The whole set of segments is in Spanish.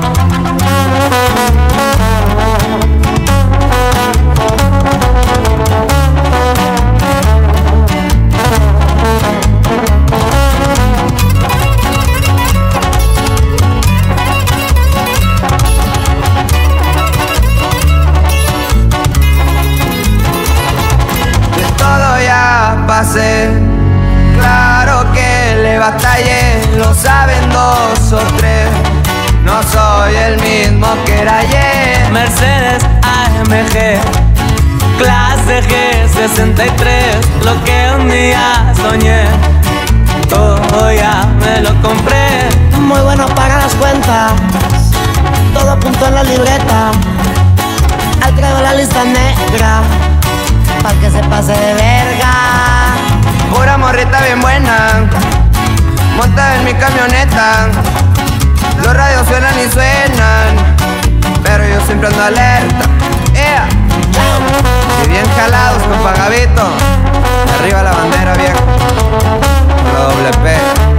Claro que le batallé, lo saben dos o tres. No soy el mismo que era ayer. Mercedes AMG, clase G63, lo que un día soñé, todo ya me lo compré. Muy bueno para las cuentas, todo apuntó en la libreta. Ahí traigo la lista negra, pa' que se pase de verga. Pura morrita bien buena, montada en mi camioneta. Los radios suenan y suenan, pero yo siempre ando alerta. Yeah. Y bien jalados con Pagavito. Arriba la bandera, viejo. La doble P.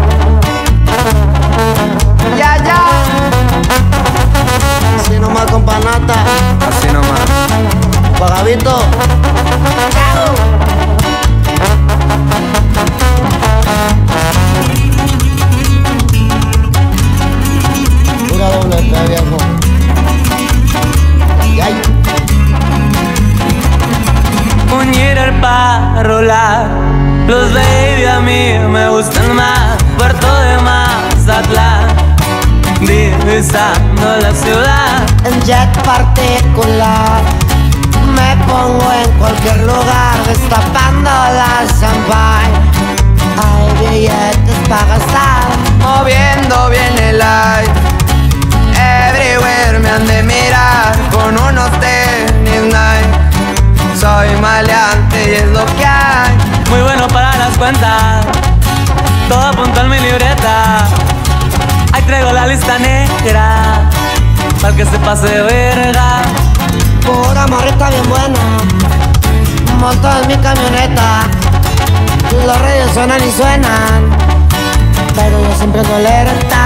Ya, ya. Así nomás con panata. Así nomás. Pagavito. Pura doble P, viejo. Ay. Un Jeter para rolar, los baby a mí me gustan más. Puerto de Mazatlán, divisando la ciudad. En jet particular me pongo en cualquier lugar, destapando la champagne. Hay billetes para gastar, Moviendo bien el light. Everywhere me han de mirar con unos tenis Nike. Soy maleante y es lo que hay. Muy bueno para las cuentas, todo apuntó en mi libreta. Ahí traigo la lista negra, para que se pase de verga. pura morrita bien buena, monto en mi camioneta. Los radios suenan y suenan, pero yo siempre ando alerta.